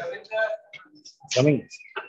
Coming.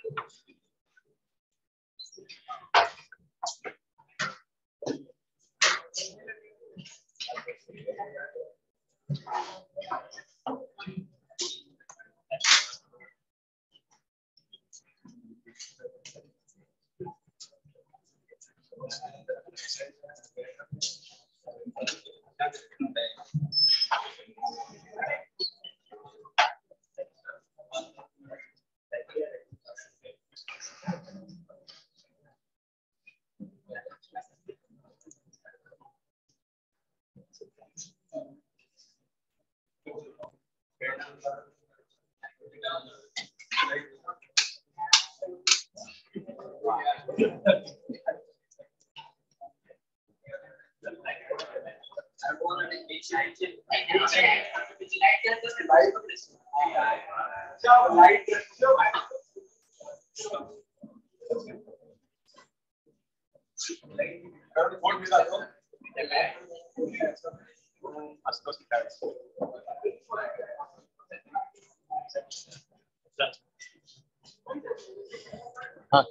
हाँ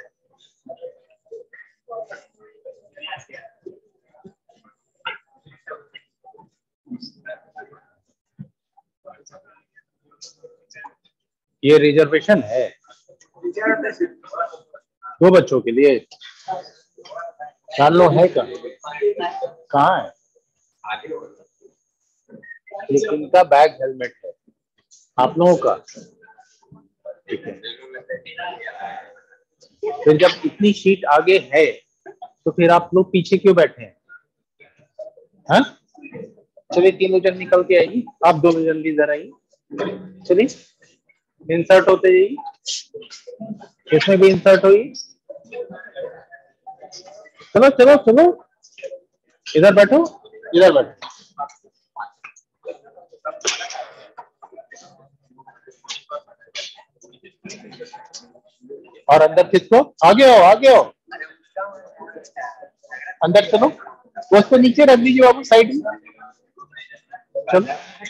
ये reservation है 2 बच्चों के लिए। 4 लोग है क्या? कहाँ है? लेकिन का बैग हेलमेट है आप लोगों का, ठीक है। फिर जब इतनी सीट आगे है तो फिर आप लोग पीछे क्यों बैठे हैं? हाँ चलिए 3 जन निकल के आइए, आप 2 जल्दी इधर आइए, चलिए इंसर्ट होते जाइए, इसमें भी इंसर्ट हुई। चलो चलो चलो इधर बैठो, इधर बैठो। और अंदर किसको? आगे आओ आगे आओ, अंदर चलो। वो उसको नीचे रख दीजिए बाबू साइड में, चलो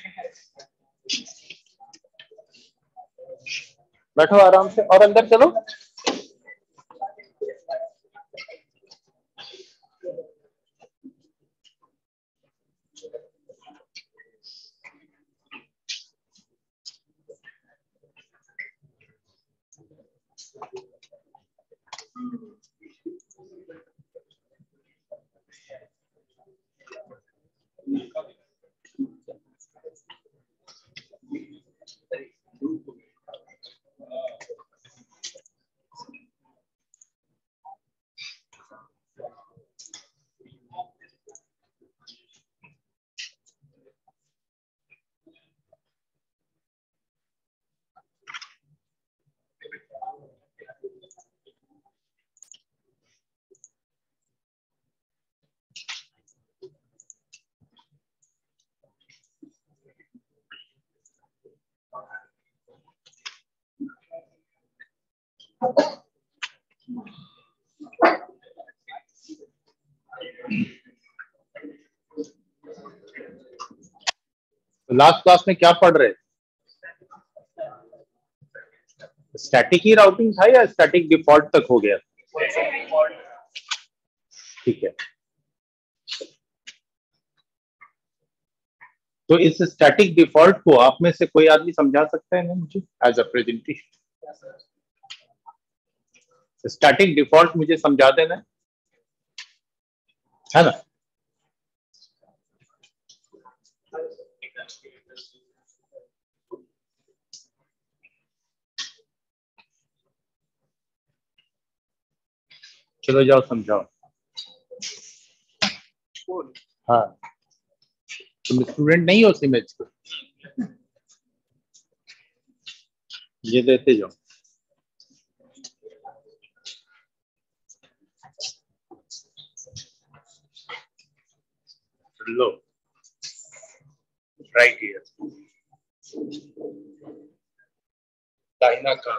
बैठो आराम से और अंदर चलो। लास्ट क्लास में क्या पढ़ रहे? स्टैटिक ही राउटिंग था या स्टैटिक डिफॉल्ट तक हो गया? ठीक है, तो इस स्टैटिक डिफॉल्ट को आप में से कोई आदमी समझा सकता है ना मुझे as a presentation? Static default मुझे समझा देना है ना? चलो जाओ समझाओ। हाँ तुम स्टूडेंट नहीं हो सिमेज को, ये देते जाओ। लो राइट हियर दाहिना कान,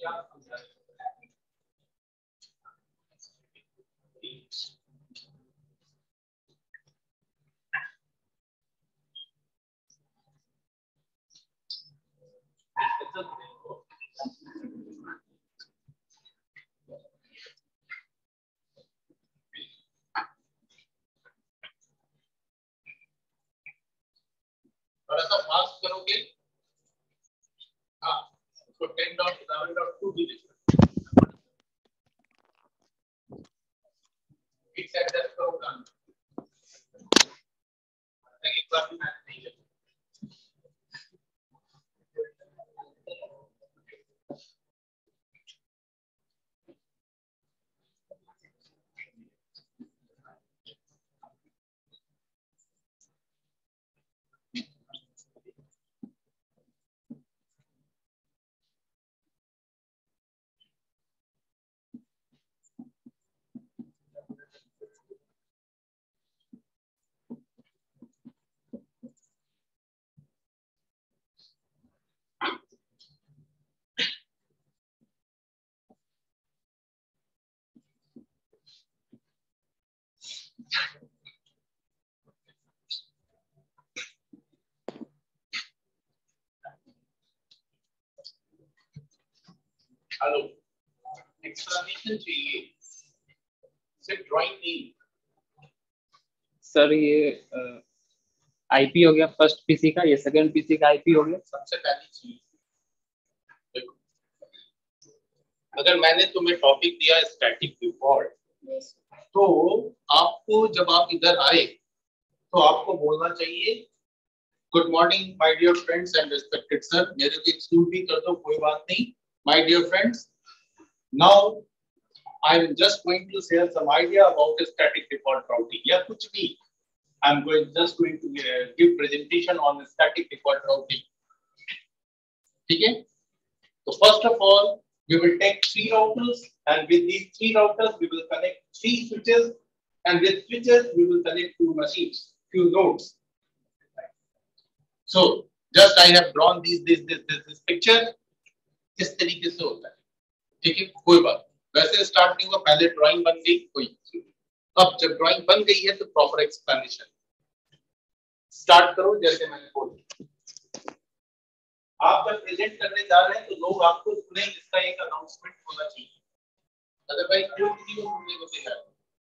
थोड़ा सा फास्ट करोगे। हाँ, उसको 10.11.2 भी लिखो। फिक्स एड्रेस करो काम। एक बार भी मैच नहीं है। हेलो, एक्सप्लेनेशन चाहिए, सिर्फ ड्राइंग नहीं। सर ये आईपी हो गया फर्स्ट पीसी का, ये सेकंड पीसी का आईपी हो गया। सबसे पहली चीज देखो, अगर मैंने तुम्हें टॉपिक दिया स्टैटिक डिफॉल्ट, तो आपको जब आप इधर आए तो आपको बोलना चाहिए good morning my dear friends and respected sir. मेरे को एक्सक्लूड भी कर दो, कोई बात नहीं। My dear friends, now I am just going to share some idea about static default routing या कुछ भी। I am just going to give presentation on static default routing. ठीक है, तो first of all we will take 3 routers, and with these 3 routers we will connect 3 switches, and with switches we will connect 2 machines, few nodes. So just I have drawn this picture। इस तरीके से होता है। ठीक है, कोई बात वैसे स्टार्ट नहीं हुआ, पहले ड्राइंग बन गई कोई। अब जब ड्राइंग बन गई है तो प्रॉपर एक्सप्लेनेशन स्टार्ट करो। जैसे मैंने बोला, आप जब प्रेजेंट करने जा रहे हैं तो लोग आपको सुने, इसका एक अनाउंसमेंट होना चाहिए, अदरवाइज कोई किसी को सुनने को तैयार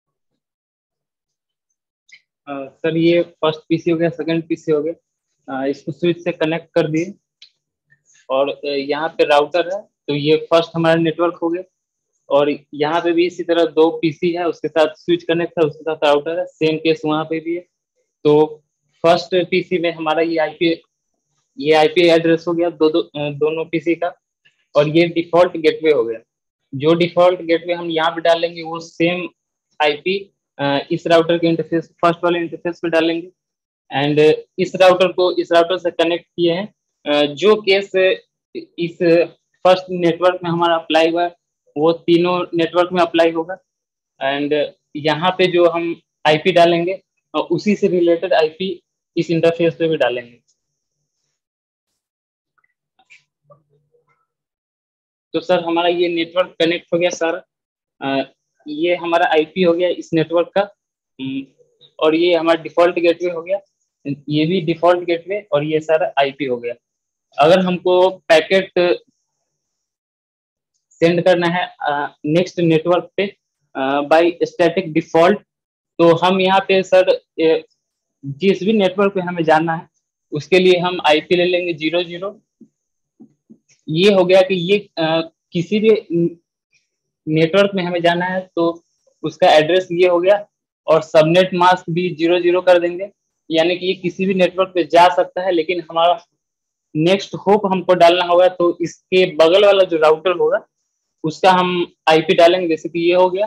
नहीं। सर ये फर्स्ट पीसी हो गया, सेकंड पीसी हो गया, इसको स्विच से कनेक्ट कर दिए और यहाँ पे राउटर है, तो ये फर्स्ट हमारा नेटवर्क हो गया। और यहाँ पे भी इसी तरह 2 पीसी है, उसके साथ स्विच कनेक्ट है, उसके साथ राउटर है, सेम केस वहाँ पे भी है। तो फर्स्ट पीसी में हमारा ये आईपी एड्रेस हो गया दोनों पीसी का, और ये डिफॉल्ट गेटवे हो गया। जो डिफॉल्ट गेटवे हम यहाँ पे डालेंगे वो सेम आईपी इस राउटर के इंटरफेस, फर्स्ट वाले इंटरफेस पे डालेंगे। एंड इस राउटर से कनेक्ट किए हैं। जो केस इस फर्स्ट नेटवर्क में हमारा अप्लाई हुआ है वो तीनों नेटवर्क में अप्लाई होगा। एंड यहाँ पे जो हम आईपी डालेंगे उसी से रिलेटेड आईपी इस इंटरफेस पे भी डालेंगे। तो सर हमारा ये नेटवर्क कनेक्ट हो गया सर। ये हमारा आईपी हो गया इस नेटवर्क का, और ये हमारा डिफॉल्ट गेटवे हो गया, ये भी डिफॉल्ट गेटवे, और ये सारा आईपी हो गया। अगर हमको पैकेट सेंड करना है नेक्स्ट नेटवर्क पे बाय स्टैटिक डिफॉल्ट, तो हम यहाँ पे सर जिस भी नेटवर्क पे हमें जाना है उसके लिए हम आईपी ले लेंगे 00। ये हो गया कि ये किसी भी नेटवर्क में हमें जाना है तो उसका एड्रेस ये हो गया, और सबनेट मास्क भी 00 कर देंगे, यानी कि ये किसी भी नेटवर्क पे जा सकता है। लेकिन हमारा नेक्स्ट होप हमको डालना होगा तो इसके बगल वाला जो राउटर होगा उसका हम आईपी डालेंगे, जैसे कि ये हो गया।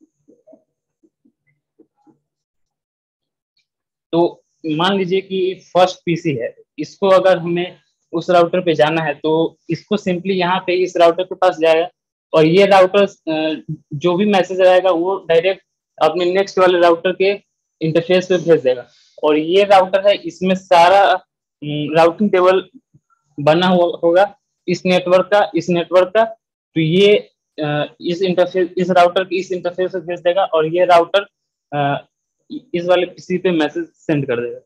तो मान लीजिए कि फर्स्ट पीसी है, इसको अगर हमें उस राउटर पे जाना है तो इसको सिंपली यहाँ पे इस राउटर के पास जाएगा, और ये राउटर जो भी मैसेज आएगा वो डायरेक्ट अपने नेक्स्ट वाले राउटर के इंटरफेस पे भेज देगा। और ये राउटर है, इसमें सारा राउटिंग टेबल बना हुआ होगा इस नेटवर्क का, तो ये इस इंटरफेस, इस राउटर की इस इंटरफेस से भेज देगा और ये राउटर इस वाले पीसी पे मैसेज सेंड कर देगा।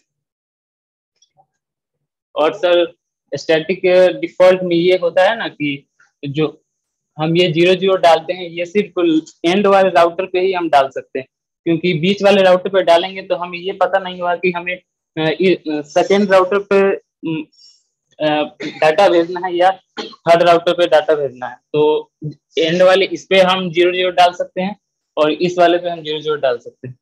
और सर स्टैटिक डिफॉल्ट में ये होता है ना कि जो हम ये 0 0 डालते हैं ये सिर्फ एंड वाले राउटर पे ही हम डाल सकते हैं, क्योंकि बीच वाले राउटर पे डालेंगे तो हमें ये पता नहीं हुआ कि हमें सेकेंड राउटर पे डाटा भेजना है या थर्ड राउटर पे डाटा भेजना है। तो एंड वाले इस पे हम 0 0 डाल सकते हैं और इस वाले पे हम 0 0 डाल सकते हैं।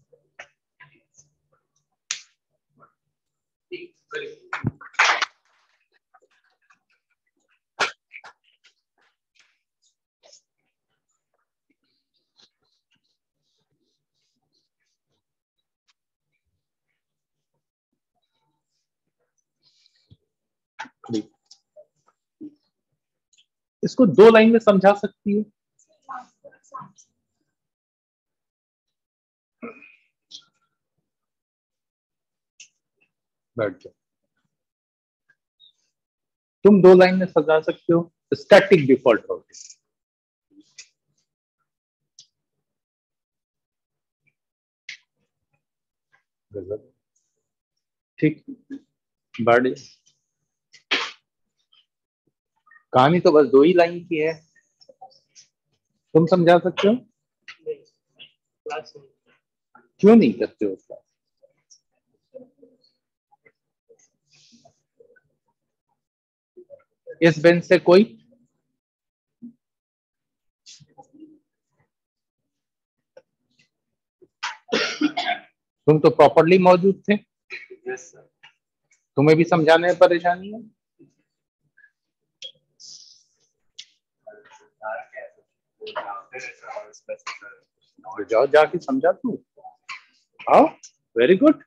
इसको 2 लाइन में समझा सकती हो? बैठ जाओ। तुम 2 लाइन में समझा सकते हो स्टैटिक डिफॉल्ट राउटिंग। ठीक, बढ़ कहानी तो बस 2 ही लाइन की है। तुम समझा सकते हो? क्यों नहीं करते हो उसका? इस बेंच से कोई? तुम तो प्रॉपरली मौजूद थे। तुम्हें भी समझाने में परेशानी है? जाओ जाके समझा तू। आओ, वेरी गुड।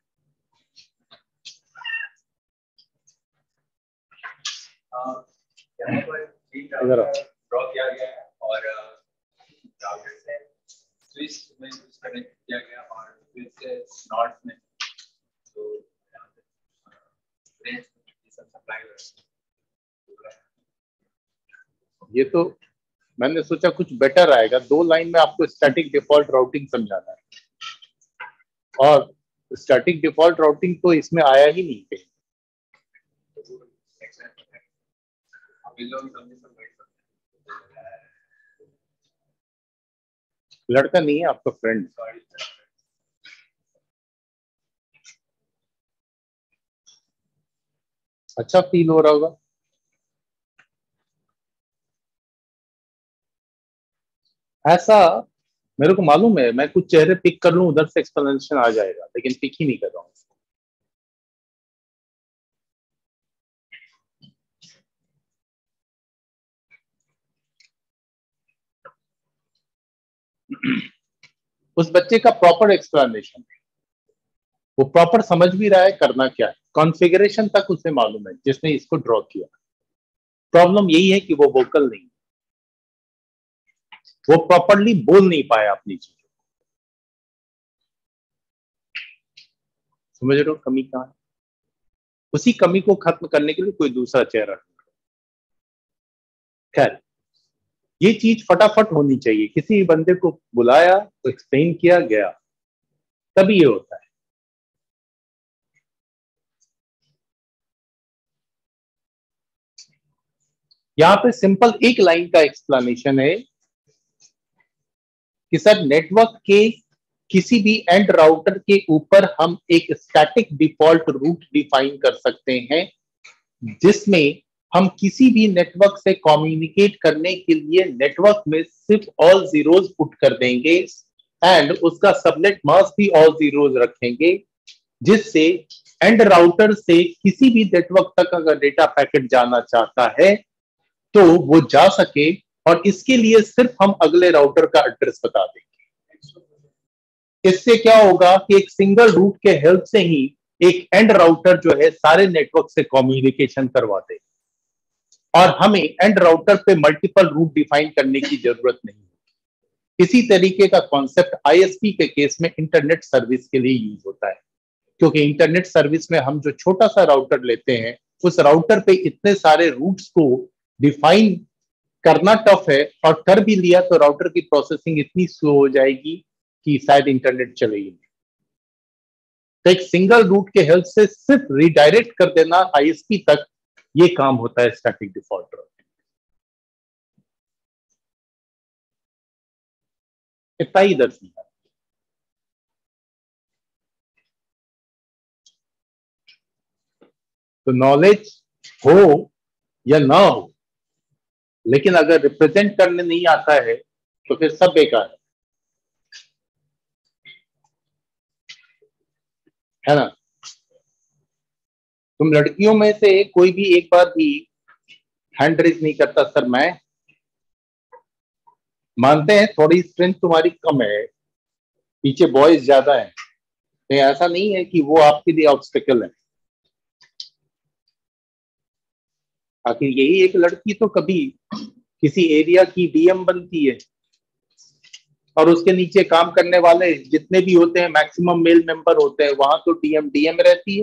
ड्रॉ किया गया है और राउटर से स्विच में कनेक्ट किया गया और फिर से नॉट में तो रेंज सब सप्लाई। ये तो मैंने सोचा कुछ बेटर आएगा। 2 लाइन में आपको स्टैटिक डिफॉल्ट राउटिंग समझाना है और स्टैटिक डिफॉल्ट राउटिंग तो इसमें आया ही नहीं कहीं। लड़का नहीं है आपका फ्रेंड? अच्छा फील हो रहा होगा। ऐसा मेरे को मालूम है, मैं कुछ चेहरे पिक कर लूं उधर से एक्सप्लेनेशन आ जाएगा, लेकिन पिक ही नहीं कर रहा हूं। उस बच्चे का प्रॉपर एक्सप्लेनेशन, वो प्रॉपर समझ भी रहा है करना क्या है, कॉन्फ़िगरेशन तक उसे मालूम है जिसने इसको ड्रॉ किया। प्रॉब्लम यही है कि वो वोकल नहीं, वो प्रॉपरली बोल नहीं पाया अपनी चीजों। समझ रहे हो कमी कहां है? उसी कमी को खत्म करने के लिए कोई दूसरा चेहरा। खैर, ये चीज फटाफट होनी चाहिए। किसी बंदे को बुलाया तो एक्सप्लेन किया गया, तभी ये होता है। यहां पे सिंपल एक लाइन का एक्सप्लेनेशन है कि सर नेटवर्क के किसी भी एंड राउटर के ऊपर हम एक स्टैटिक डिफॉल्ट रूट डिफाइन कर सकते हैं, जिसमें हम किसी भी नेटवर्क से कम्युनिकेट करने के लिए नेटवर्क में सिर्फ ऑल जीरोज पुट कर देंगे एंड उसका सबनेट मास्क भी ऑल जीरोज रखेंगे, जिससे एंड राउटर से किसी भी नेटवर्क तक अगर डेटा पैकेट जाना चाहता है तो वो जा सके। और इसके लिए सिर्फ हम अगले राउटर का एड्रेस बता देंगे। इससे क्या होगा कि एक सिंगल रूट के हेल्प से ही एक एंड राउटर जो है सारे नेटवर्क से कम्युनिकेशन करवा दे और हमें एंड राउटर पे मल्टीपल रूट डिफाइन करने की जरूरत नहीं है। इसी तरीके का कॉन्सेप्ट आईएसपी के केस में इंटरनेट सर्विस के लिए यूज होता है, क्योंकि इंटरनेट सर्विस में हम जो छोटा सा राउटर लेते हैं उस राउटर पे इतने सारे रूट्स को डिफाइन करना टफ है, और कर भी लिया तो राउटर की प्रोसेसिंग इतनी स्लो हो जाएगी कि शायद इंटरनेट चलेगी नहीं। तो एक सिंगल रूट के हेल्प से सिर्फ रिडायरेक्ट कर देना आईएसपी तक, ये काम होता है स्टैटिक डिफॉल्ट राउटिंग। इतना ही इधर से। तो नॉलेज हो या ना हो, लेकिन अगर रिप्रेजेंट करने नहीं आता है तो फिर सब बेकार है ना। तुम लड़कियों में से कोई भी एक बार भी हैंड रेज नहीं करता, सर मैं मानते हैं थोड़ी स्ट्रेंथ तुम्हारी कम है, पीछे बॉयज ज्यादा है, तो ऐसा नहीं है कि वो आपके लिए ऑब्स्टेकल है। आखिर यही एक लड़की तो कभी किसी एरिया की डीएम बनती है, और उसके नीचे काम करने वाले जितने भी होते हैं मैक्सिमम मेल मेंबर होते हैं, वहां तो डीएम रहती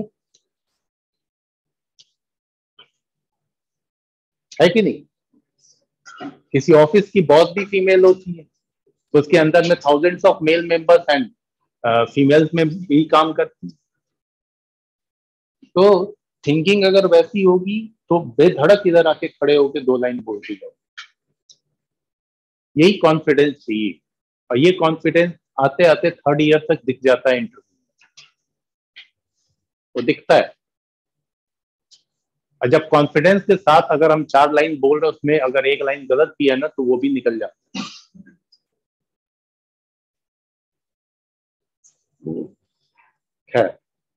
है कि नहीं। किसी ऑफिस की बॉस भी फीमेल होती है, तो उसके अंदर में thousands of male members and females में भी काम करती है। तो थिंकिंग अगर वैसी होगी तो बेधड़क इधर आके खड़े होके 2 लाइन बोलती जाओ। यही कॉन्फिडेंस चाहिए, और ये कॉन्फिडेंस आते आते 3rd ईयर तक दिख जाता है इंटरव्यू में, वो दिखता है। और जब कॉन्फिडेंस के साथ अगर हम 4 लाइन बोल रहे, उसमें अगर 1 लाइन गलत भी है ना, तो वो भी निकल जाता है। खैर,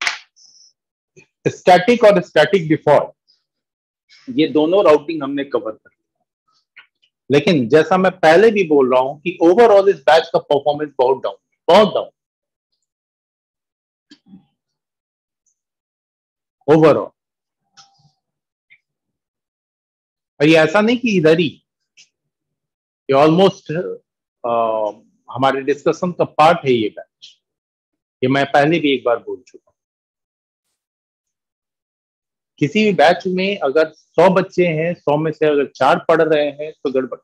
स्टैटिक और स्टैटिक डिफॉल्ट ये दोनों राउटिंग हमने कवर कर लिया, लेकिन जैसा मैं पहले भी बोल रहा हूं कि ओवरऑल इस बैच का परफॉर्मेंस बहुत डाउन, बहुत डाउन ओवरऑल। और ये ऐसा नहीं कि इधर ही, ये ऑलमोस्ट हमारे डिस्कशन का पार्ट है ये बैच, ये मैं पहले भी एक बार बोल चुका हूं। किसी भी बैच में अगर 100 बच्चे हैं, 100 में से अगर 4 पढ़ रहे हैं तो गड़बड़।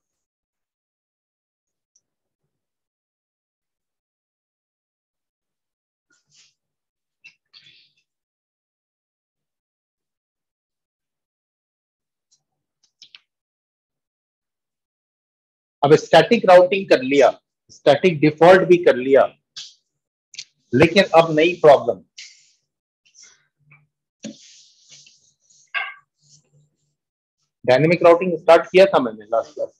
अब स्टैटिक राउटिंग कर लिया, स्टैटिक डिफॉल्ट भी कर लिया, लेकिन अब नई प्रॉब्लम, डायनेमिक राउटिंग स्टार्ट किया था मैंने लास्ट क्लास।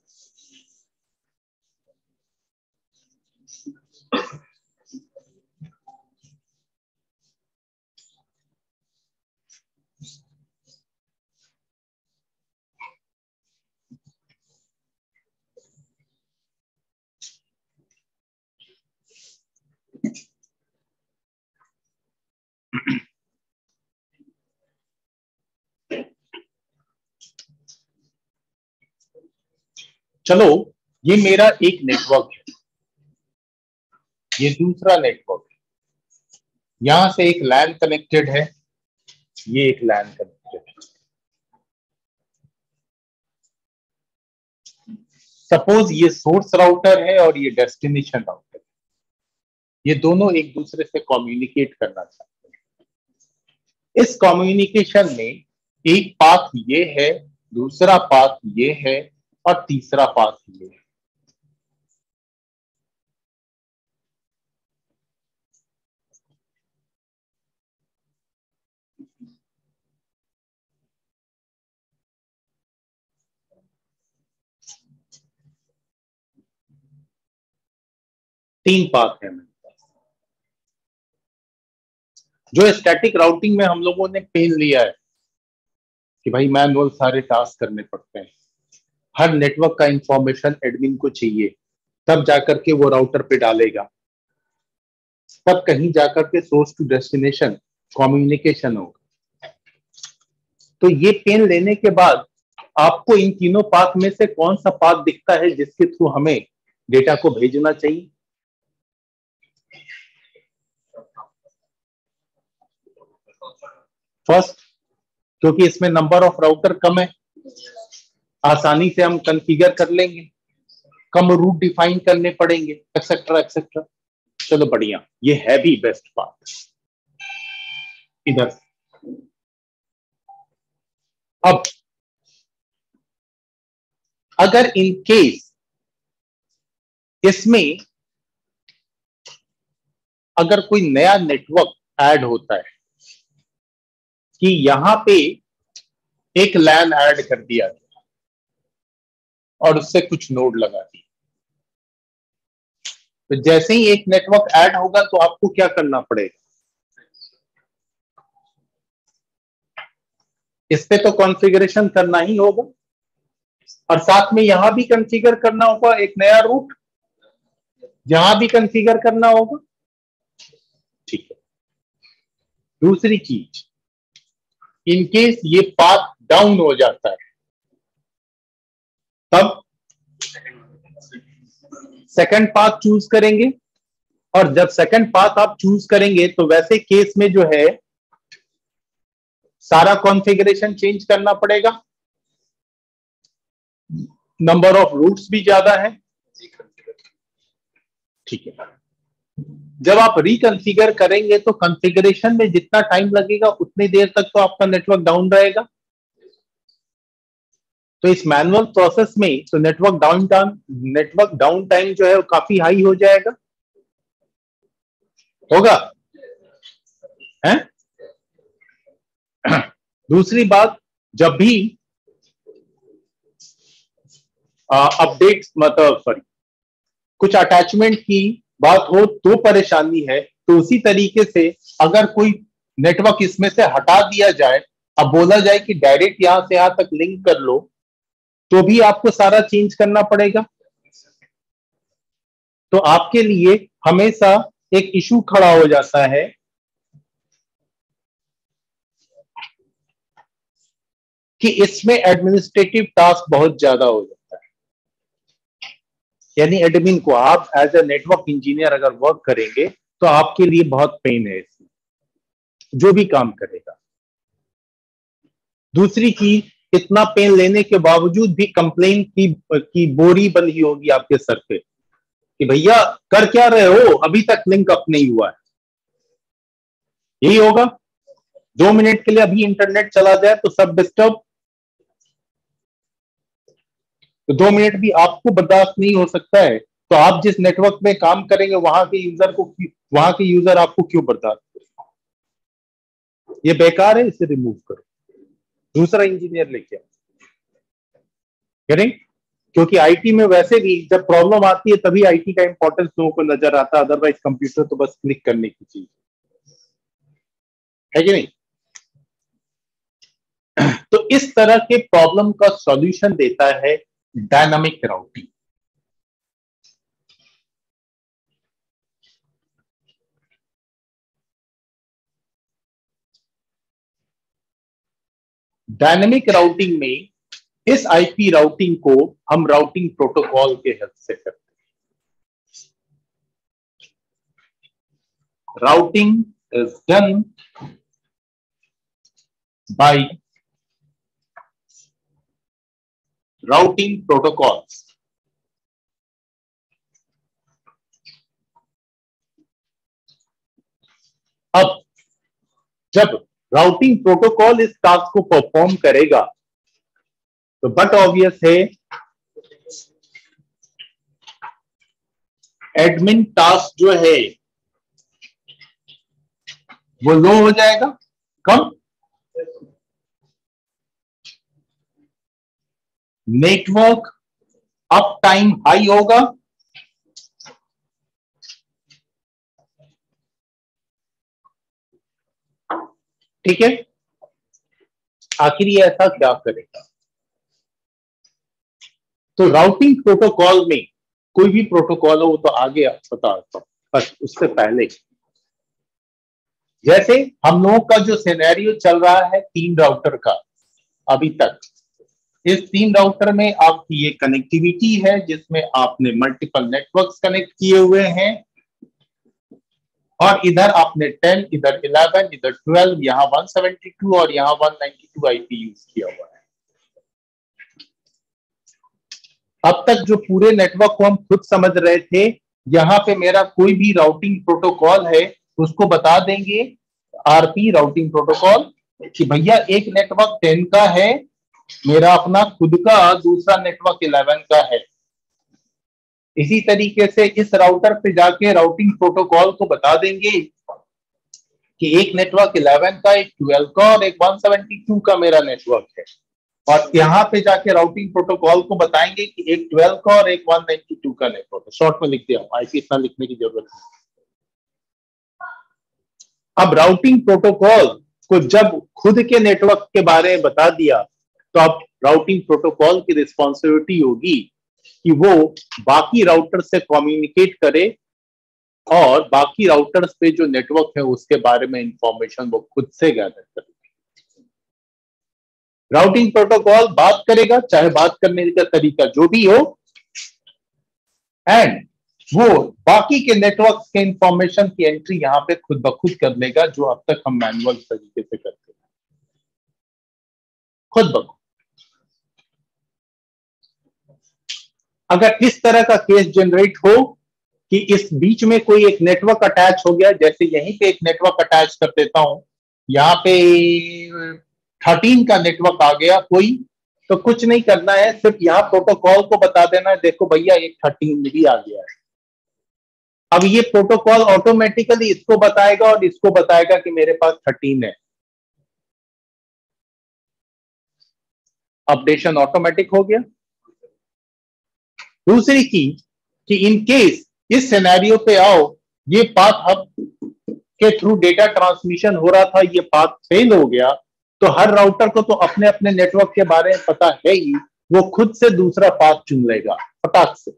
चलो, ये मेरा एक नेटवर्क है, ये दूसरा नेटवर्क है, यहां से एक लैन कनेक्टेड है, ये एक लैन कनेक्टेड है। सपोज ये सोर्स राउटर है और ये डेस्टिनेशन राउटर है, ये दोनों एक दूसरे से कम्युनिकेट करना चाहते हैं। इस कम्युनिकेशन में एक पाथ ये है, दूसरा पाथ ये है, और तीसरा पाथ ये है। तीन पाथ है मेरे पास, जो स्टैटिक राउटिंग में हम लोगों ने पेन लिया है कि भाई मैनुअल सारे टास्क करने पड़ते हैं, हर नेटवर्क का इंफॉर्मेशन एडमिन को चाहिए, तब जाकर के वो राउटर पे डालेगा, तब कहीं जाकर के सोर्स टू डेस्टिनेशन कम्युनिकेशन होगा। तो ये पेन लेने के बाद आपको इन तीनों पाथ में से कौन सा पाथ दिखता है जिसके थ्रू हमें डेटा को भेजना चाहिए? फर्स्ट, क्योंकि इसमें नंबर ऑफ राउटर कम है, आसानी से हम कॉन्फ़िगर कर लेंगे, कम रूट डिफाइन करने पड़ेंगे, एक्सेट्रा एक्सेट्रा। चलो बढ़िया, ये है भी बेस्ट पार्ट। इधर अब अगर इन केस इसमें अगर कोई नया नेटवर्क ऐड होता है कि यहां पे एक लैन ऐड कर दिया गया और उससे कुछ नोड लगा दिया, तो जैसे ही एक नेटवर्क ऐड होगा तो आपको क्या करना पड़ेगा, इस पे तो कॉन्फ़िगरेशन करना ही होगा और साथ में यहां भी कॉन्फ़िगर करना होगा, एक नया रूट यहां भी कॉन्फ़िगर करना होगा। ठीक है। दूसरी चीज, इन केस ये पाथ डाउन हो जाता है तब सेकंड पाथ चूज करेंगे, और जब सेकंड पाथ आप चूज करेंगे तो वैसे केस में जो है सारा कॉन्फ़िगरेशन चेंज करना पड़ेगा, नंबर ऑफ रूट्स भी ज्यादा है। ठीक है। जब आप रिकॉन्फ़िगर करेंगे तो कॉन्फ़िगरेशन में जितना टाइम लगेगा उतनी देर तक तो आपका नेटवर्क डाउन रहेगा। तो इस मैनुअल प्रोसेस में तो नेटवर्क डाउन टाइम जो है वो काफी हाई हो जाएगा, होगा है? दूसरी बात, जब भी अपडेट मतलब सॉरी कुछ अटैचमेंट की बात हो तो परेशानी है, तो उसी तरीके से अगर कोई नेटवर्क इसमें से हटा दिया जाए, अब बोला जाए कि डायरेक्ट यहां से यहां तक लिंक कर लो, तो भी आपको सारा चेंज करना पड़ेगा। तो आपके लिए हमेशा एक इशू खड़ा हो जाता है कि इसमें एडमिनिस्ट्रेटिव टास्क बहुत ज्यादा हो जाता है। यानी एडमिन को आप एज ए नेटवर्क इंजीनियर अगर वर्क करेंगे तो आपके लिए बहुत पेन है इसमें, जो भी काम करेगा। दूसरी चीज, इतना पेन लेने के बावजूद भी कंप्लेन की बोरी बंधी होगी आपके सर पे कि भैया कर क्या रहे हो, अभी तक लिंक अप नहीं हुआ है। यही होगा, 2 मिनट के लिए अभी इंटरनेट चला जाए तो सब डिस्टर्ब, तो 2 मिनट भी आपको बर्दाश्त नहीं हो सकता है, तो आप जिस नेटवर्क में काम करेंगे वहां के यूजर आपको क्यों बर्दाश्त करेंगे? ये बेकार है, इसे रिमूव करो, दूसरा इंजीनियर लेके आओ। करें, क्योंकि आईटी में वैसे भी जब प्रॉब्लम आती है तभी आईटी का इंपॉर्टेंस लोगों को नजर आता है, अदरवाइज कंप्यूटर तो बस क्लिक करने की चीज है कि नहीं। तो इस तरह के प्रॉब्लम का सॉल्यूशन देता है डायनामिक राउटिंग। डायनामिक राउटिंग में इस आईपी राउटिंग को हम राउटिंग प्रोटोकॉल के हेल्प से करते हैं। Routing is done by routing protocols. अब जब राउटिंग प्रोटोकॉल इस टास्क को परफॉर्म करेगा तो बट ऑब्वियस है एडमिन टास्क जो है वो लो हो जाएगा, कम, नेटवर्क अप टाइम हाई होगा, ठीक है। आखिर ये ऐसा क्या करेगा? तो राउटिंग प्रोटोकॉल में कोई भी प्रोटोकॉल हो वो तो आगे बताता हूं, बस उससे पहले जैसे हम लोगों का जो सिनेरियो चल रहा है 3 राउटर का अभी तक, इस 3 राउटर में आपकी ये कनेक्टिविटी है जिसमें आपने मल्टीपल नेटवर्क्स कनेक्ट किए हुए हैं, और इधर आपने 10, इधर 11, इधर 12, यहां 172 और यहां 192 आईपी यूज किया हुआ है। अब तक जो पूरे नेटवर्क को हम खुद समझ रहे थे, यहाँ पे मेरा कोई भी राउटिंग प्रोटोकॉल है उसको बता देंगे आरपी राउटिंग प्रोटोकॉल कि भैया एक नेटवर्क 10 का है मेरा अपना खुद का, दूसरा नेटवर्क 11 का है। इसी तरीके से इस राउटर पे जाके राउटिंग प्रोटोकॉल को बता देंगे कि एक नेटवर्क 11 का, एक 12 का और एक 172 का मेरा नेटवर्क है। और यहाँ पे जाके राउटिंग प्रोटोकॉल को बताएंगे कि एक 12 का और एक 192 का नेटवर्क है। शॉर्ट में लिख दिया, आईपी इतना लिखने की जरूरत नहीं। अब राउटिंग प्रोटोकॉल को जब खुद के नेटवर्क के बारे में बता दिया तो अब राउटिंग प्रोटोकॉल की रिस्पॉन्सिबिलिटी होगी कि वो बाकी राउटर से कम्युनिकेट करे और बाकी राउटर्स पे जो नेटवर्क है उसके बारे में इंफॉर्मेशन वो खुद से गैदर करे। राउटिंग प्रोटोकॉल बात करेगा, चाहे बात करने का तरीका जो भी हो, एंड वो बाकी के नेटवर्क के इंफॉर्मेशन की एंट्री यहां पे खुद ब खुद कर लेगा, जो अब तक हम मैनुअल तरीके से करते हैं खुद ब खुद। अगर इस तरह का केस जनरेट हो कि इस बीच में कोई एक नेटवर्क अटैच हो गया, जैसे यहीं पे एक नेटवर्क अटैच कर देता हूं, यहाँ पे 13 का नेटवर्क आ गया कोई, तो कुछ नहीं करना है, सिर्फ यहाँ प्रोटोकॉल को बता देना है देखो भैया एक 13 भी आ गया है। अब ये प्रोटोकॉल ऑटोमेटिकली इसको बताएगा और इसको बताएगा कि मेरे पास 13 है। अपडेशन ऑटोमेटिक हो गया। दूसरी चीज कि इन केस इस सिनेरियो पे आओ, ये पाथ हब के थ्रू डेटा ट्रांसमिशन हो रहा था, ये पाथ फेल हो गया, तो हर राउटर को तो अपने अपने नेटवर्क के बारे में पता है ही, वो खुद से दूसरा पाथ चुन लेगा फटाक से,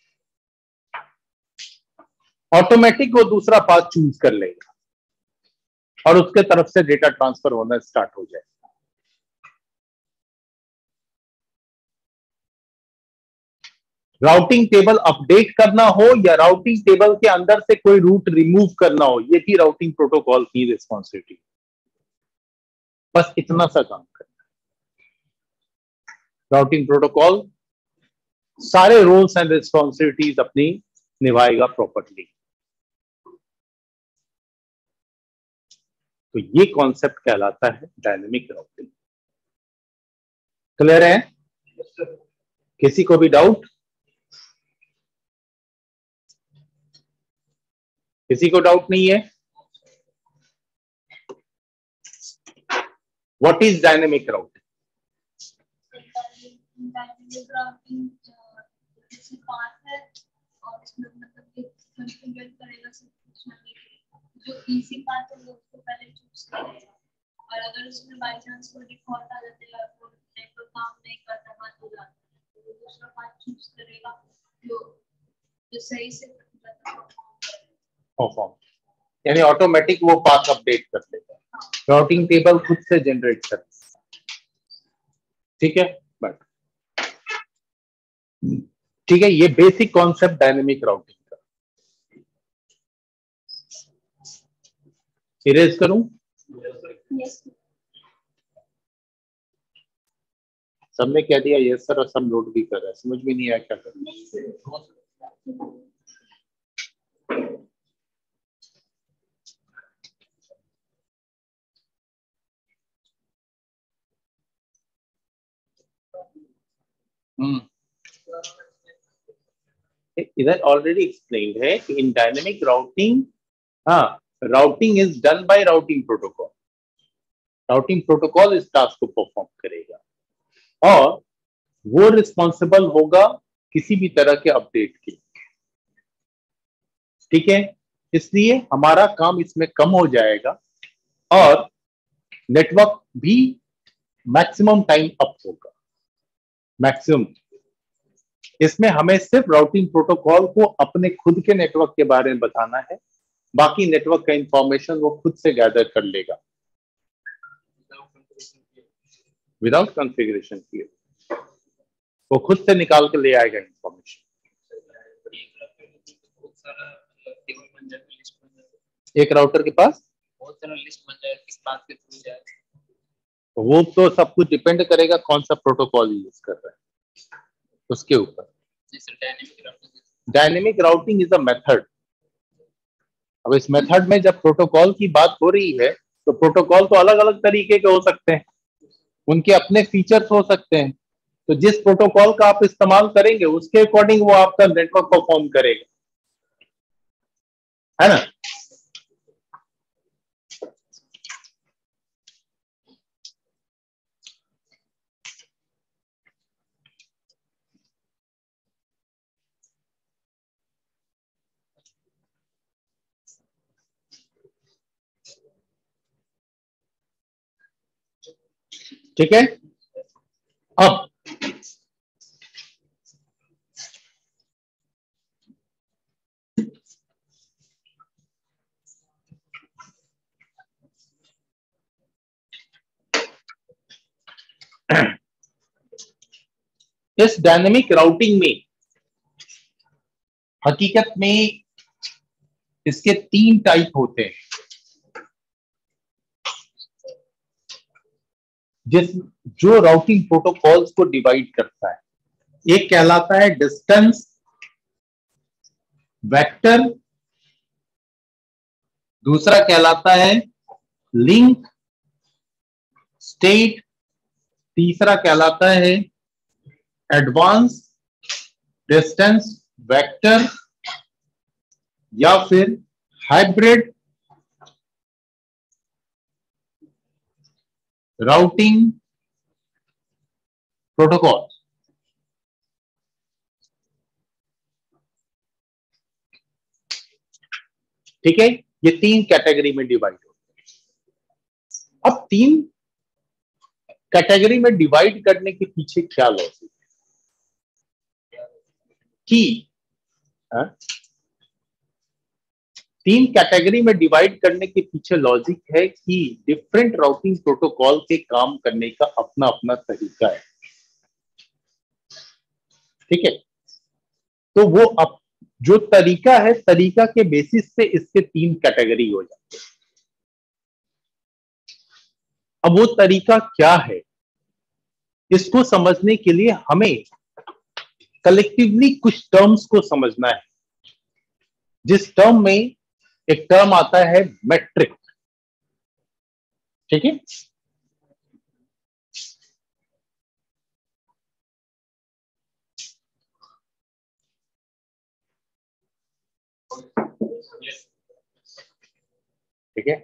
ऑटोमेटिक वो दूसरा पाथ चूज कर लेगा और उसके तरफ से डेटा ट्रांसफर होना स्टार्ट हो जाएगा। राउटिंग टेबल अपडेट करना हो या राउटिंग टेबल के अंदर से कोई रूट रिमूव करना हो, ये भी राउटिंग प्रोटोकॉल की रिस्पॉन्सिबिलिटी। बस इतना सा काम करना है। राउटिंग प्रोटोकॉल सारे रोल्स एंड रिस्पॉन्सिबिलिटीज अपनी निभाएगा प्रॉपर्ली। तो ये कॉन्सेप्ट कहलाता है डायनेमिक राउटिंग। क्लियर है? किसी को भी डाउट? किसी को डाउट नहीं है? What is dynamic routing? Dynamic routing जैसे पाथ है और इसमें मतलब एक कॉन्फ़िगर करेगा सब कुछ, जो इजी पाथ है वो उसको पहले चूज करेगा, और अगर उसमें बाय चांस कोई डिफॉल्ट आ जाता है और नेटवर्क काम नहीं करता, बंद हो जाता है, तो वो दूसरा पाथ चूज करेगा जो सही से परफॉर्म, यानी ऑटोमेटिक वो पाथ अपडेट कर लेगा। राउटिंग टेबल खुद से जनरेट कर, ठीक है। बट ठीक है, ये बेसिक कॉन्सेप्ट डायनेमिक राउटिंग का। इरेज करूं? यस सबने कह दिया यस सर, और सब नोट भी कर रहे हैं, समझ में नहीं आया क्या करना। इधर ऑलरेडी एक्सप्लेन्ड है कि इन डायनेमिक राउटिंग, हाँ, routing is done by routing protocol. Routing protocol इस टास्क को परफॉर्म करेगा और वो रिस्पॉन्सिबल होगा किसी भी तरह के अपडेट के, ठीक है। इसलिए हमारा काम इसमें कम हो जाएगा और नेटवर्क भी मैक्सिमम टाइम अप होगा, मैक्सिमम। इसमें हमें सिर्फ राउटिंग प्रोटोकॉल को अपने खुद के नेटवर्क के बारे में बताना है, बाकी नेटवर्क का इंफॉर्मेशन वो खुद से गैदर कर लेगा विदाउट कॉन्फ़िगरेशन किए, वो खुद से निकाल के ले आएगा इंफॉर्मेशन। एक राउटर के पास बहुत सारा लिस्ट बन जाएगा, किस बात के थ्रू जाए, वो तो सब कुछ डिपेंड करेगा कौन सा प्रोटोकॉल यूज कर रहा है। उसके ऊपर। Dynamic routing is a method. अब इस मेथड में जब प्रोटोकॉल की बात हो रही है तो प्रोटोकॉल तो अलग अलग तरीके के हो सकते हैं, उनके अपने फीचर्स हो सकते हैं। तो जिस प्रोटोकॉल का आप इस्तेमाल करेंगे उसके अकॉर्डिंग वो आपका नेटवर्क परफॉर्म करेगा, है ना। ठीक है। अब इस डायनेमिक राउटिंग में हकीकत में इसके 3 टाइप होते हैं, जो राउटिंग प्रोटोकॉल्स को डिवाइड करता है। एक कहलाता है डिस्टेंस वेक्टर, दूसरा कहलाता है लिंक स्टेट, तीसरा कहलाता है एडवांस डिस्टेंस वेक्टर या फिर हाइब्रिड राउटिंग प्रोटोकॉल। ठीक है, ये 3 कैटेगरी में डिवाइड होते हैं। अब 3 कैटेगरी में डिवाइड करने के पीछे क्या लॉजिक है कि 3 कैटेगरी में डिवाइड करने के पीछे लॉजिक है कि डिफरेंट राउटिंग प्रोटोकॉल के काम करने का अपना अपना तरीका है। ठीक है, तो वो अब जो तरीका है, तरीका के बेसिस पे इसके 3 कैटेगरी हो जाते हैं। अब वो तरीका क्या है, इसको समझने के लिए हमें कलेक्टिवली कुछ टर्म्स को समझना है, जिस टर्म में एक टर्म आता है मैट्रिक। ठीक है, ठीक है।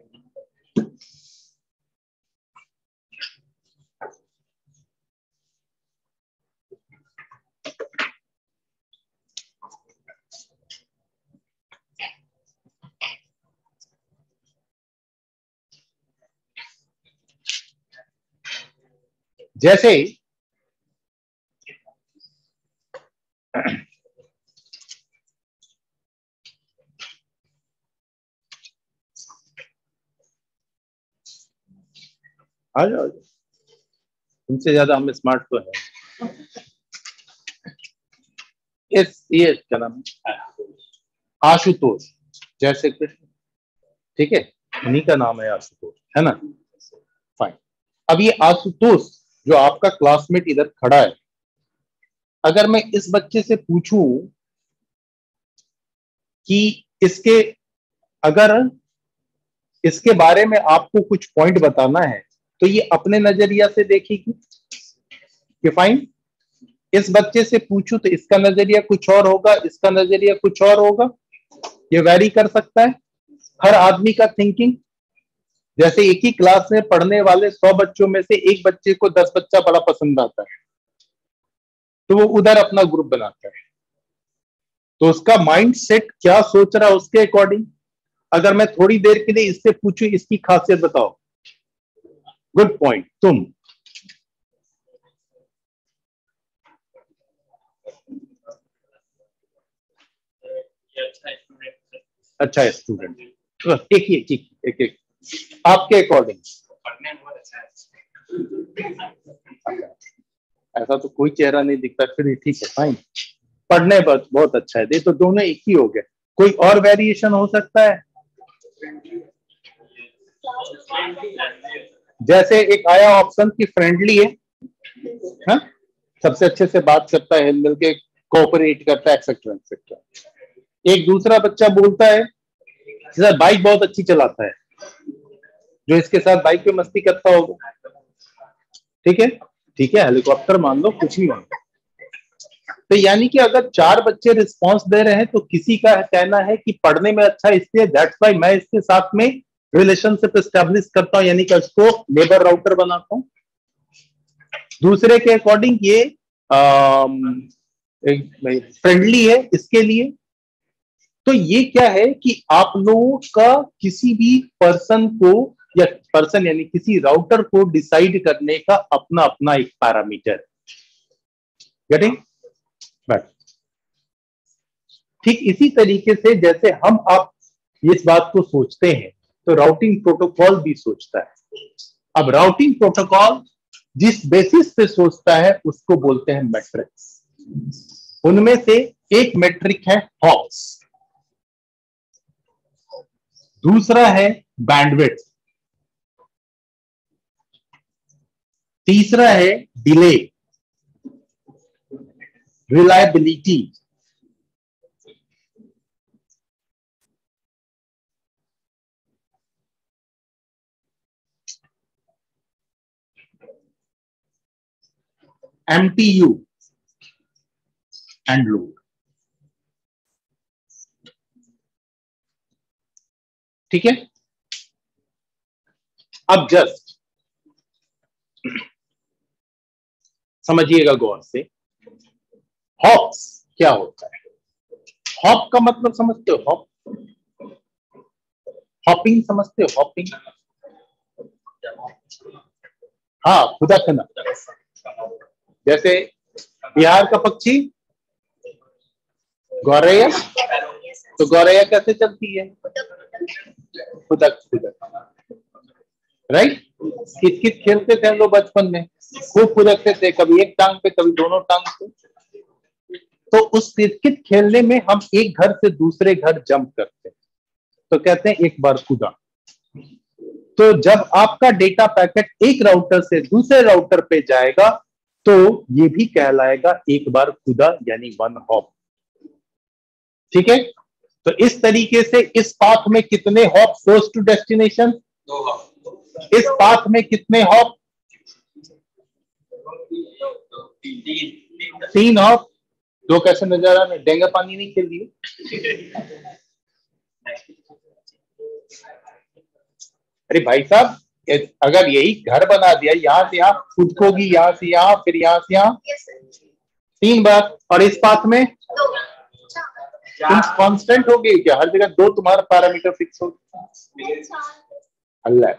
जैसे आ जाओ, तुमसे ज्यादा हम स्मार्ट तो है। ये क्या नाम है, आशुतोष, जैसे कृष्ण। ठीक है, उन्हीं का नाम है आशुतोष, है ना। फाइन। अब ये आशुतोष जो आपका क्लासमेट इधर खड़ा है, अगर मैं इस बच्चे से पूछूं कि अगर इसके बारे में आपको कुछ पॉइंट बताना है तो ये अपने नजरिया से देखेगी कि फाइन। इस बच्चे से पूछूं तो इसका नजरिया कुछ और होगा, इसका नजरिया कुछ और होगा। ये वैरी कर सकता है हर आदमी का थिंकिंग। जैसे एक ही क्लास में पढ़ने वाले 100 बच्चों में से एक बच्चे को 10 बच्चा बड़ा पसंद आता है, तो वो उधर अपना ग्रुप बनाता है। तो उसका माइंड सेट क्या सोच रहा है उसके अकॉर्डिंग। अगर मैं थोड़ी देर के लिए इससे पूछूं इसकी खासियत बताओ, गुड पॉइंट, तुम अच्छा स्टूडेंट, एक आपके अकॉर्डिंग। ऐसा तो कोई चेहरा नहीं दिखता, फिर ठीक है, फाइन। पढ़ने बहुत अच्छा है, तो दोनों एक ही हो गए। कोई और वेरिएशन हो सकता है? जैसे एक आया ऑप्शन की फ्रेंडली है, सबसे अच्छे से बात करता है, मिल के कोऑपरेट करता है, एक्सेट्रा एक्सेट्रा। एक दूसरा बच्चा बोलता है सर बाइक बहुत अच्छी चलाता है, जो इसके साथ बाइक पे मस्ती करता होगा। ठीक है, ठीक है, हेलीकॉप्टर मान लो, कुछ भी मान लो। तो यानी कि अगर 4 बच्चे रिस्पांस दे रहे हैं तो किसी का कहना है कि पढ़ने में अच्छा है, इसलिए दैट्स व्हाई मैं इसके साथ में रिलेशनशिप एस्टेब्लिश करता हूं, यानी कि उसको नेबर राउटर बनाता हूं। दूसरे के अकॉर्डिंग ये फ्रेंडली है इसके लिए। तो ये क्या है कि आप लोगों का किसी भी पर्सन को या पर्सन यानी किसी राउटर को डिसाइड करने का अपना अपना एक पैरामीटर। गेटिंग? ठीक इसी तरीके से जैसे हम आप इस बात को सोचते हैं तो राउटिंग प्रोटोकॉल भी सोचता है। अब राउटिंग प्रोटोकॉल जिस बेसिस पे सोचता है उसको बोलते हैं मैट्रिक्स। उनमें से एक मैट्रिक है हॉप्स, दूसरा है बैंडविड्थ, तीसरा है delay, reliability, MTU and load. ठीक है, अब जस्ट समझिएगा गौर से, हॉप्स क्या होता है। हॉप का मतलब समझते हो? हॉप, हॉपिंग समझते हो? हॉपिंग, हाँ, खुदा खाना। जैसे बिहार का पक्षी गौरैया, तो गौरैया कैसे चलती है? खुदक खुदक, राइट। कित-कित खेलते थे हम लोग बचपन में, खूब खुदकते थे, कभी एक टांग पे कभी दोनों टांग पे। तो उस कित-कित खेलने में हम एक घर से दूसरे घर जंप करते हैं, तो कहते हैं एक बार कूदा। तो जब आपका डेटा पैकेट एक राउटर से दूसरे राउटर पे जाएगा तो ये भी कहलाएगा एक बार कूदा, यानी वन हॉप। ठीक है, तो इस तरीके से इस पाथ में कितने hop goes to destination? 2 hop. इस पाथ में कितने हॉप? 3 हॉप। 2 कैसे नजारा में डेंगा पानी नहीं खेल दिए? अरे भाई साहब, अगर यही घर बना दिया, यहां से यहां कूदकोगी, यहां से यहां, फिर यहां से यहां 3 बार, और इस पाथ में तुम कांस्टेंट हो गई क्या? हर जगह 2 तुम्हारा पैरामीटर फिक्स हो? अल्लाह,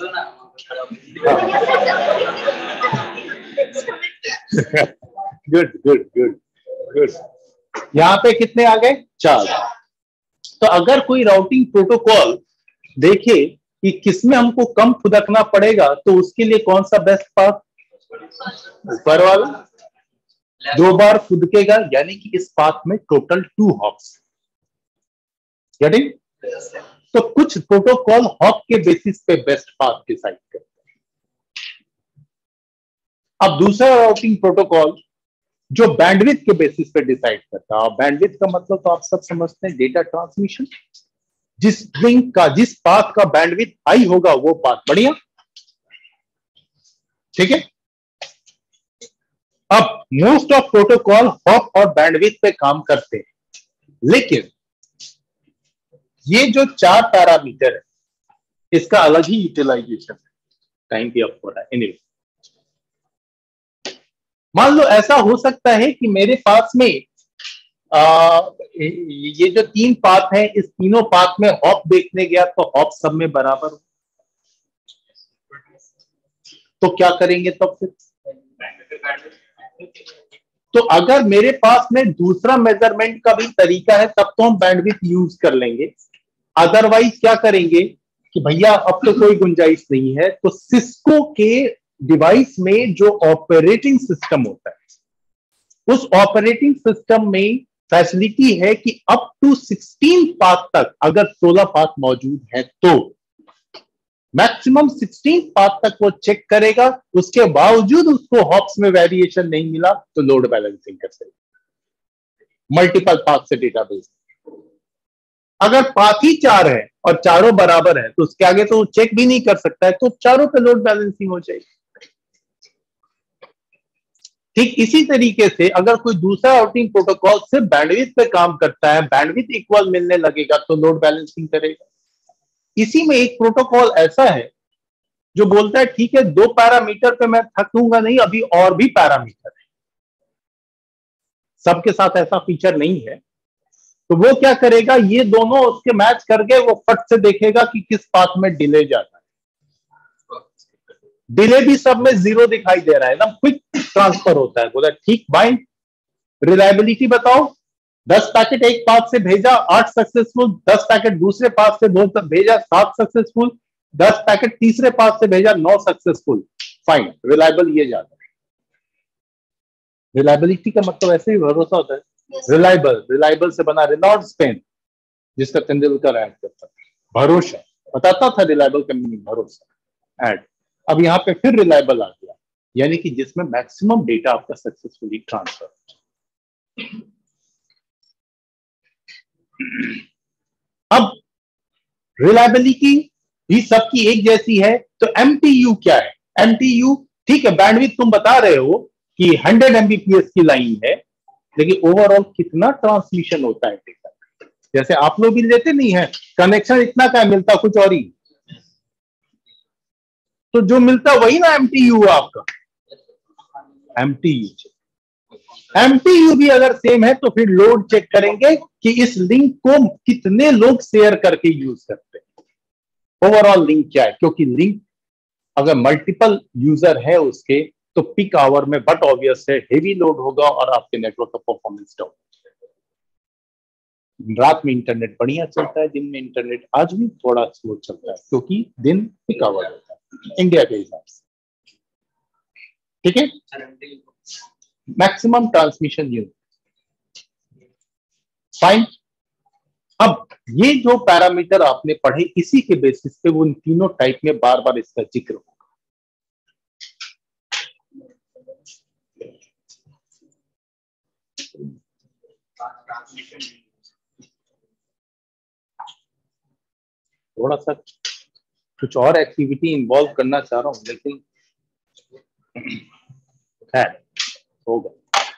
गुड गुड गुड गुड। यहां पे कितने आ गए? 4। तो अगर कोई राउटिंग प्रोटोकॉल देखे कि किसमें हमको कम खुदकना पड़ेगा तो उसके लिए कौन सा बेस्ट पाथ? ऊपर वाला। 2 बार खुदकेगा, यानी कि इस पाथ में टोटल 2 हॉप्स। गेटिंग? तो कुछ प्रोटोकॉल हॉप के बेसिस पे बेस्ट पाथ डिसाइड करते हैं। अब दूसरा राउटिंग प्रोटोकॉल जो बैंडविड्थ के बेसिस पे डिसाइड करता है। बैंडविड्थ का मतलब तो आप सब समझते हैं, डेटा ट्रांसमिशन। जिस लिंक का, जिस पाथ का बैंडविड्थ हाई होगा वो पाथ बढ़िया। ठीक है, अब मोस्ट ऑफ प्रोटोकॉल हॉप और बैंडविड्थ पे काम करते हैं, लेकिन ये जो 4 पैरामीटर है इसका अलग ही यूटिलाइजेशन है। टाइम भी अप हो रहा है। एनीवे, मान लो ऐसा हो सकता है कि मेरे पास में ये जो 3 पाथ हैं, इस तीनों पाथ में हॉप देखने गया तो हॉप सब में बराबर हो, तो क्या करेंगे तब फिर? तो अगर मेरे पास में दूसरा मेजरमेंट का भी तरीका है तब तो हम बैंडविड्थ यूज कर लेंगे। अदरवाइज क्या करेंगे कि भैया अब तो कोई गुंजाइश नहीं है, तो सिस्को के डिवाइस में जो ऑपरेटिंग सिस्टम होता है उस ऑपरेटिंग सिस्टम में फैसिलिटी है कि अप टू 16 पाथ तक अगर 16 पाथ मौजूद है तो मैक्सिमम 16 पाथ तक वो चेक करेगा, उसके बावजूद उसको हॉप्स में वेरिएशन नहीं मिला तो लोड बैलेंसिंग कर सकते मल्टीपल पाथ से डेटाबेस। अगर पाथ ही 4 है और चारों बराबर है तो उसके आगे तो चेक भी नहीं कर सकता है, तो चारों पे लोड बैलेंसिंग हो जाएगी। ठीक इसी तरीके से अगर कोई दूसरा राउटिंग प्रोटोकॉल सिर्फ बैंडविड्थ पे काम करता है, बैंडविड्थ इक्वल मिलने लगेगा तो लोड बैलेंसिंग करेगा। इसी में एक प्रोटोकॉल ऐसा है जो बोलता है ठीक है 2 पैरामीटर पे मैं थकूंगा नहीं, अभी और भी पैरामीटर है। सबके साथ ऐसा फीचर नहीं है, तो वो क्या करेगा, ये दोनों उसके मैच करके वो फट से देखेगा कि किस पाथ में डिले जाता है। डिले भी सब में 0 दिखाई दे रहा है, एकदम क्विक ट्रांसफर होता है। बोला ठीक बाइंड, रिलायबिलिटी बताओ, 10 पैकेट एक पाथ से भेजा 8 सक्सेसफुल, 10 पैकेट दूसरे पाथ से भेजा 7 सक्सेसफुल, 10 पैकेट तीसरे पाथ से भेजा 9 सक्सेसफुल, फाइन, रिलायबल ये जाता है। रिलायबिलिटी का मतलब ऐसे ही भरोसा होता है। रिलायबल, रिलायबल से बना रेनॉल्ड्स पेन जिसका तेंदुलकर ऐड करता था, भरोसा बताता था, रिलायबल का मीनिंग भरोसा ऐड। अब यहां पे फिर रिलायबल आ गया, यानी कि जिसमें मैक्सिमम डेटा आपका सक्सेसफुली ट्रांसफर। अब रिलायबिलिटी भी सबकी एक जैसी है, तो एमटीयू क्या है? एमटीयू ठीक है, बैंडविड्थ तुम बता रहे हो कि 100 एमबीपीएस की लाइन है, लेकिन ओवरऑल कितना ट्रांसमिशन होता है डेटा? जैसे आप लोग भी लेते नहीं है, कनेक्शन इतना का मिलता कुछ और ही, तो जो मिलता वही ना एमटीयू आपका। एमटीयू भी अगर सेम है तो फिर लोड चेक करेंगे कि इस लिंक को कितने लोग शेयर करके यूज करते हैं, ओवरऑल लिंक क्या है। क्योंकि लिंक अगर मल्टीपल यूजर है उसके, तो पीक आवर में बट ऑब्वियस है हेवी लोड होगा और आपके नेटवर्क का परफॉर्मेंस डाउन। रात में इंटरनेट बढ़िया चलता है, दिन में इंटरनेट आज भी थोड़ा स्लो चलता है, क्योंकि दिन पीक आवर होता है इंडिया के हिसाब से। ठीक है, मैक्सिमम ट्रांसमिशन यूनिट, फाइन। अब ये जो पैरामीटर आपने पढ़े, इसी के बेसिस पे वो तीनों टाइप में बार बार इसका जिक्र होगा। थोड़ा सा कुछ और एक्टिविटी इन्वॉल्व करना चाह रहा हूं, लेकिन है होगा।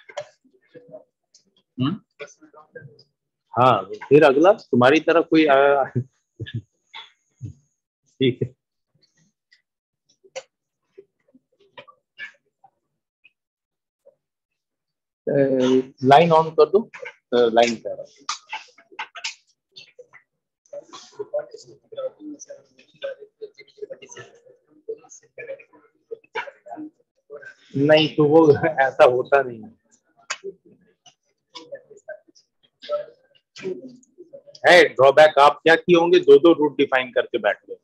हाँ, फिर अगला तुम्हारी तरफ कोई आया? ठीक है, लाइन ऑन कर दो, लाइन कर रहा हूं। नहीं तो वो ऐसा होता नहीं है। ड्रॉबैक आप क्या किए होंगे, 2-2 रूट डिफाइन करके बैठ गए।